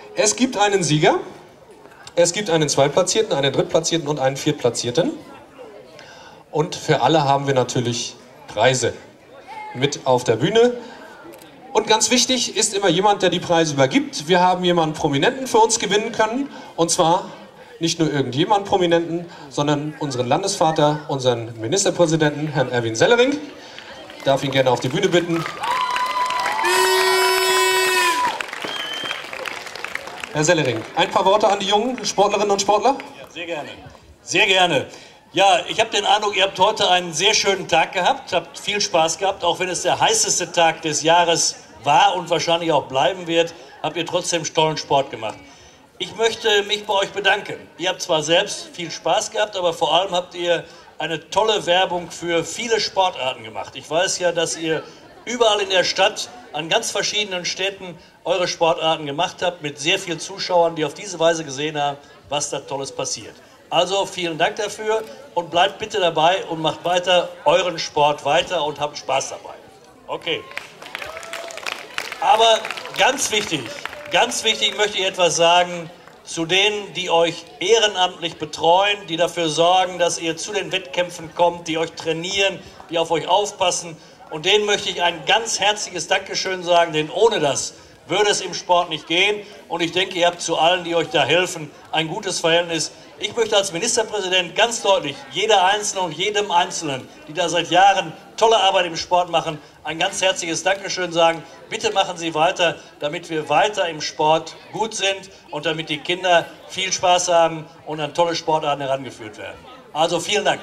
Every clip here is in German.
Es gibt einen Sieger, es gibt einen Zweitplatzierten, einen Drittplatzierten und einen Viertplatzierten. Und für alle haben wir natürlich Preise mit auf der Bühne. Und ganz wichtig ist immer jemand, der die Preise übergibt. Wir haben jemanden Prominenten für uns gewinnen können. Und zwar nicht nur irgendjemanden Prominenten, sondern unseren Landesvater, unseren Ministerpräsidenten, Herrn Erwin Sellering. Ich darf ihn gerne auf die Bühne bitten. Herr Sellering, ein paar Worte an die jungen Sportlerinnen und Sportler? Ja, sehr gerne. Sehr gerne. Ja, ich habe den Eindruck, ihr habt heute einen sehr schönen Tag gehabt, habt viel Spaß gehabt, auch wenn es der heißeste Tag des Jahres war und wahrscheinlich auch bleiben wird, habt ihr trotzdem tollen Sport gemacht. Ich möchte mich bei euch bedanken. Ihr habt zwar selbst viel Spaß gehabt, aber vor allem habt ihr eine tolle Werbung für viele Sportarten gemacht. Ich weiß ja, dass ihr überall in der Stadt, an ganz verschiedenen Städten, eure Sportarten gemacht habt, mit sehr vielen Zuschauern, die auf diese Weise gesehen haben, was da Tolles passiert. Also vielen Dank dafür und bleibt bitte dabei und macht weiter euren Sport weiter und habt Spaß dabei. Okay. Aber ganz wichtig möchte ich etwas sagen zu denen, die euch ehrenamtlich betreuen, die dafür sorgen, dass ihr zu den Wettkämpfen kommt, die euch trainieren, die auf euch aufpassen. Und denen möchte ich ein ganz herzliches Dankeschön sagen, denn ohne das würde es im Sport nicht gehen. Und ich denke, ihr habt zu allen, die euch da helfen, ein gutes Verhältnis. Ich möchte als Ministerpräsident ganz deutlich jeder Einzelnen und jedem Einzelnen, die da seit Jahren tolle Arbeit im Sport machen, ein ganz herzliches Dankeschön sagen. Bitte machen Sie weiter, damit wir weiter im Sport gut sind und damit die Kinder viel Spaß haben und an tolle Sportarten herangeführt werden. Also vielen Dank.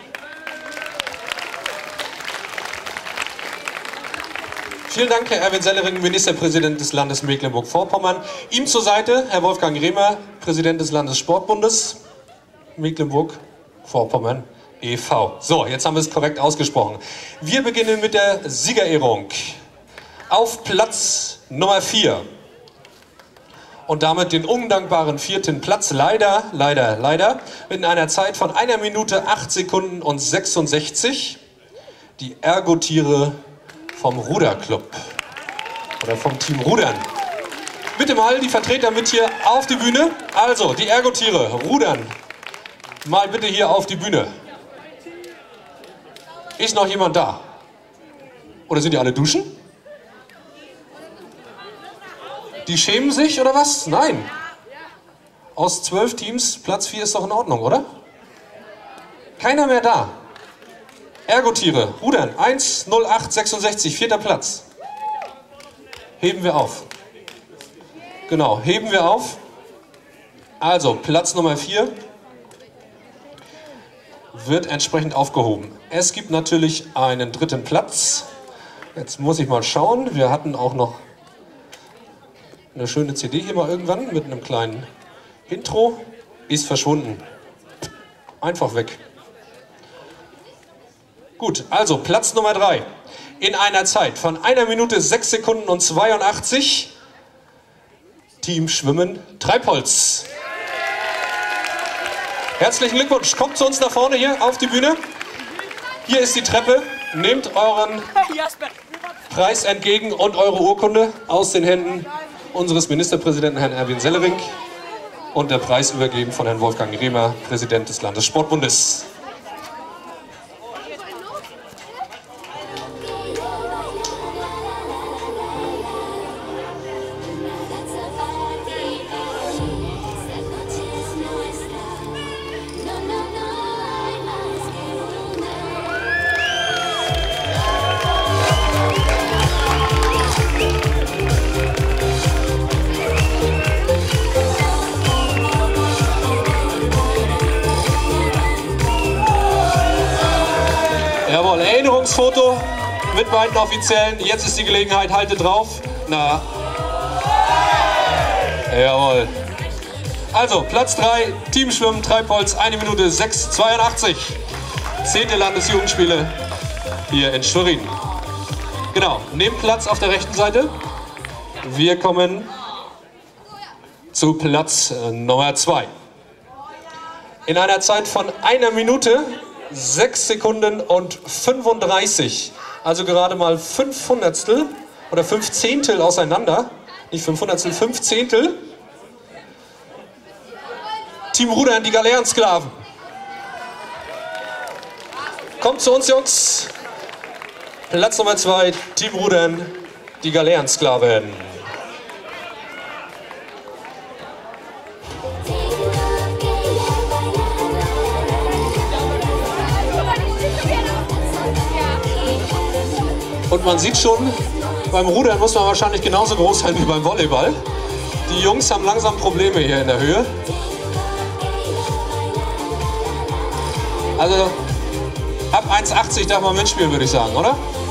Vielen Dank, Herr Erwin Sellering, Ministerpräsident des Landes Mecklenburg-Vorpommern. Ihm zur Seite Herr Wolfgang Rehmer, Präsident des Landessportbundes Mecklenburg-Vorpommern e.V. So, jetzt haben wir es korrekt ausgesprochen. Wir beginnen mit der Siegerehrung. Auf Platz Nummer 4 und damit den undankbaren 4. Platz, leider, mit einer Zeit von 1 Minute 8 Sekunden und 66, die Ergotiere vom Ruderclub oder vom Team Rudern. Bitte mal die Vertreter mit hier auf die Bühne. Also, die Ergotiere, Rudern, mal bitte hier auf die Bühne. Ist noch jemand da? Oder sind die alle duschen? Die schämen sich oder was? Nein. Aus 12 Teams, Platz 4 ist doch in Ordnung, oder? Keiner mehr da. Ergotiere, Rudern, 1:08:66, 4. Platz. Heben wir auf. Genau, heben wir auf. Also, Platz Nummer 4 wird entsprechend aufgehoben. Es gibt natürlich einen 3. Platz. Jetzt muss ich mal schauen. Wir hatten auch noch eine schöne CD hier mal irgendwann mit einem kleinen Intro. Ist verschwunden. Einfach weg. Gut, also Platz Nummer 3. In einer Zeit von 1 Minute 6 Sekunden und 82. Team Schwimmen Treibholz. Herzlichen Glückwunsch. Kommt zu uns nach vorne hier auf die Bühne. Hier ist die Treppe. Nehmt euren Preis entgegen und eure Urkunde aus den Händen unseres Ministerpräsidenten Herrn Erwin Sellering und der Preis übergeben von Herrn Wolfgang Rehmer, Präsident des Landessportbundes. Jawohl, Erinnerungsfoto mit beiden Offiziellen. Jetzt ist die Gelegenheit, haltet drauf. Na. Jawohl. Also, Platz 3, Teamschwimmen Treibholz, 1 Minute 6:82. 10. Landesjugendspiele hier in Schwerin. Genau, nehmt Platz auf der rechten Seite. Wir kommen zu Platz Nummer 2. In einer Zeit von 1 Minute 6 Sekunden und 35, also gerade mal 5 Hundertstel oder 5 Zehntel auseinander, nicht 5 Hundertstel, 5 Zehntel, Team Rudern, die Galeerensklaven. Kommt zu uns, Jungs. Platz Nummer 2, Team Rudern, die Galeerensklaven. Und man sieht schon, beim Rudern muss man wahrscheinlich genauso groß sein wie beim Volleyball. Die Jungs haben langsam Probleme hier in der Höhe. Also ab 1,80 darf man mitspielen, würde ich sagen, oder?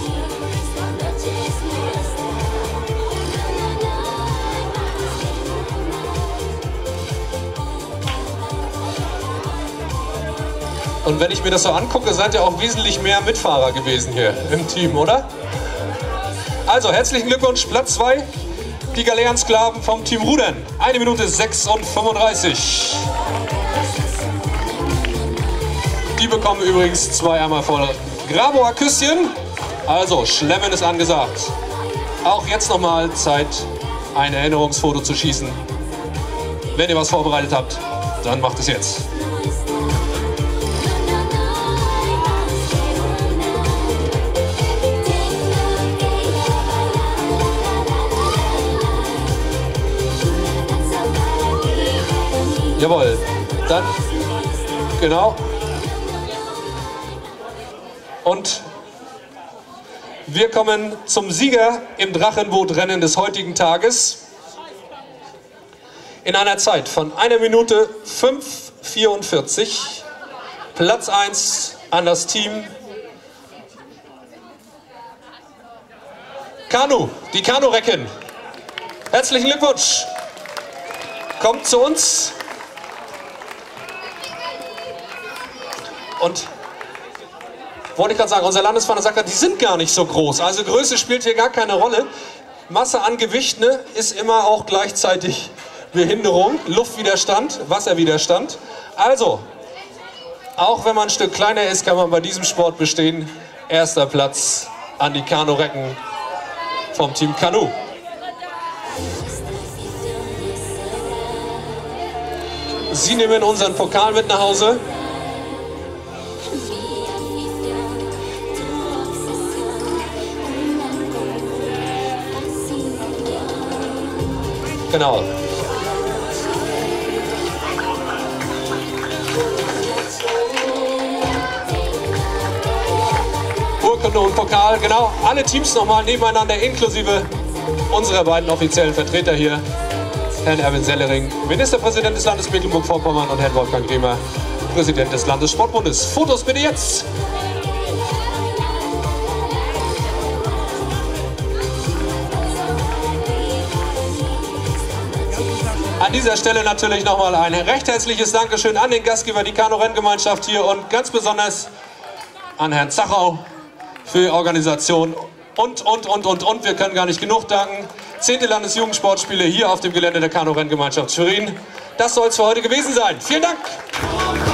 Und wenn ich mir das so angucke, seid ihr auch wesentlich mehr Mitfahrer gewesen hier im Team, oder? Also, herzlichen Glückwunsch, Platz 2, die Galeerensklaven vom Team Rudern. 1 Minute 6 und 35. Die bekommen übrigens 2 einmal voll Graboer Küsschen. Also, Schlemmen ist angesagt. Auch jetzt nochmal Zeit, ein Erinnerungsfoto zu schießen. Wenn ihr was vorbereitet habt, dann macht es jetzt. Jawohl, dann, genau. Und wir kommen zum Sieger im Drachenbootrennen des heutigen Tages. In einer Zeit von 1 Minute 5,44. Platz 1 an das Team Kanu, die Kanu-Recken. Herzlichen Glückwunsch. Kommt zu uns. Und wollte ich gerade sagen, unser Landesvater sagt, die sind gar nicht so groß. Also Größe spielt hier gar keine Rolle. Masse an Gewicht, ne, ist immer auch gleichzeitig Behinderung, Luftwiderstand, Wasserwiderstand. Also, auch wenn man ein Stück kleiner ist, kann man bei diesem Sport bestehen. Erster Platz an die Kanu-Recken vom Team Kanu. Sie nehmen unseren Pokal mit nach Hause. Genau. Urkunde und Pokal, genau. Alle Teams nochmal nebeneinander, inklusive unserer beiden offiziellen Vertreter hier. Herrn Erwin Sellering, Ministerpräsident des Landes Mecklenburg-Vorpommern, und Herrn Wolfgang Griemer, Präsident des Landessportbundes. Fotos bitte jetzt! An dieser Stelle natürlich nochmal ein recht herzliches Dankeschön an den Gastgeber, die Kanu-Renngemeinschaft hier, und ganz besonders an Herrn Zachau für die Organisation und. Wir können gar nicht genug danken. 10. Landesjugendsportspiele hier auf dem Gelände der Kanu-Renngemeinschaft Schwerin. Das soll es für heute gewesen sein. Vielen Dank!